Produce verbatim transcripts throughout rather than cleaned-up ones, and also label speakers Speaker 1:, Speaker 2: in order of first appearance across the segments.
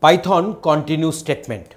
Speaker 1: Python continue statement.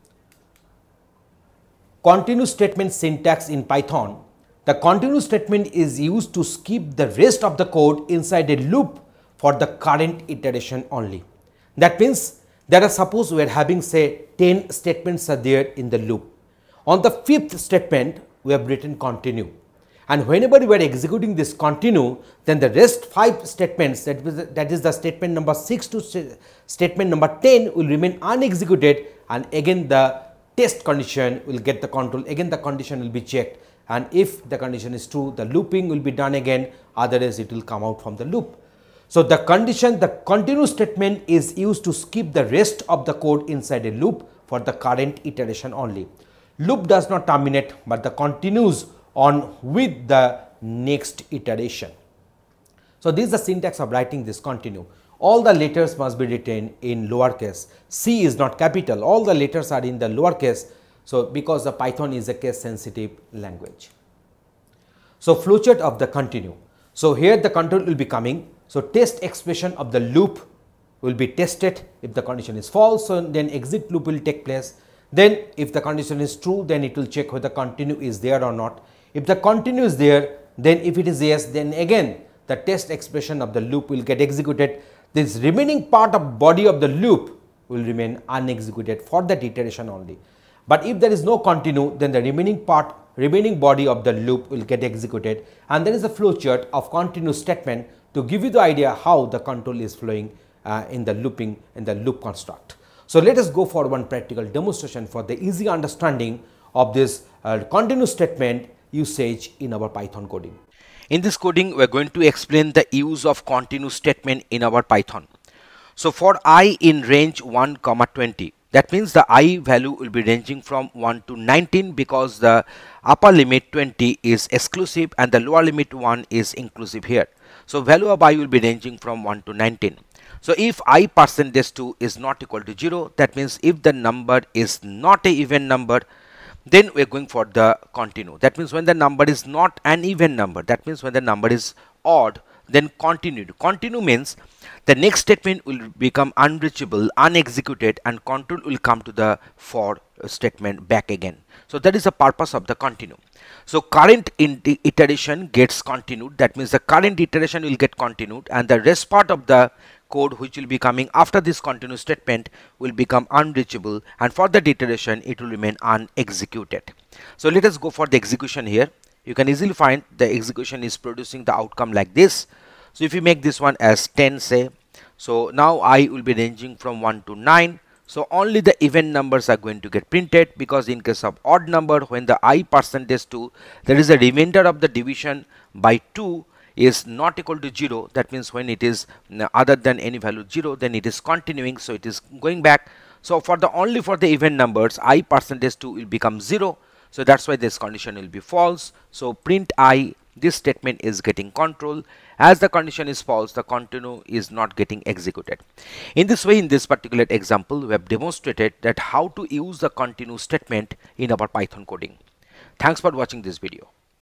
Speaker 1: Continue statement syntax in Python. The continue statement is used to skip the rest of the code inside a loop for the current iteration only. That means that suppose we are having say ten statements are there in the loop. On the fifth statement we have written continue, and whenever we are executing this continue, then the rest five statements, that is, that is the statement number six to st statement number ten will remain unexecuted, and again the test condition will get the control, again the condition will be checked, and if the condition is true the looping will be done again, otherwise it will come out from the loop. So the condition, the continue statement is used to skip the rest of the code inside a loop for the current iteration only. Loop does not terminate, but the continues on with the next iteration. So this is the syntax of writing this continue. All the letters must be written in lowercase. C is not capital, all the letters are in the lowercase. So because the Python is a case sensitive language. So flowchart of the continue. So here the control will be coming. So test expression of the loop will be tested. If the condition is false, so then exit loop will take place. Then if the condition is true, then it will check whether continue is there or not. If the continue is there, then if it is yes, then again the test expression of the loop will get executed. This remaining part of body of the loop will remain unexecuted for that iteration only. But if there is no continue, then the remaining part, remaining body of the loop will get executed, and there is a flowchart of continue statement to give you the idea how the control is flowing uh, in the looping in the loop construct. So let us go for one practical demonstration for the easy understanding of this uh, continue statement usage in our Python coding.
Speaker 2: In this coding, we are going to explain the use of continue statement in our Python. So for I in range one comma twenty, that means the I value will be ranging from one to nineteen, because the upper limit twenty is exclusive and the lower limit one is inclusive here. So value of I will be ranging from one to nineteen. So if I percentage two is not equal to zero, that means if the number is not a even number, then we are going for the continue. That means when the number is not an even number, that means when the number is odd, then continue. Continue means the next statement will become unreachable, unexecuted, and control will come to the for statement back again. So that is the purpose of the continue. So current iteration gets continued, that means the current iteration will get continued, and the rest part of the code which will be coming after this continue statement will become unreachable, and for that iteration it will remain unexecuted. So let us go for the execution here. You can easily find the execution is producing the outcome like this. So if you make this one as ten, say, so now I will be ranging from one to nine. So only the even numbers are going to get printed, because in case of odd number, when the I percentage two, there is a remainder of the division by two is not equal to zero. That means when it is other than any value zero, then it is continuing, so it is going back. So for the only for the even numbers, I percentage two will become zero. So that's why this condition will be false. So print I, this statement is getting control. As the condition is false, the continue is not getting executed. In this way, in this particular example, we have demonstrated that how to use the continue statement in our Python coding. Thanks for watching this video.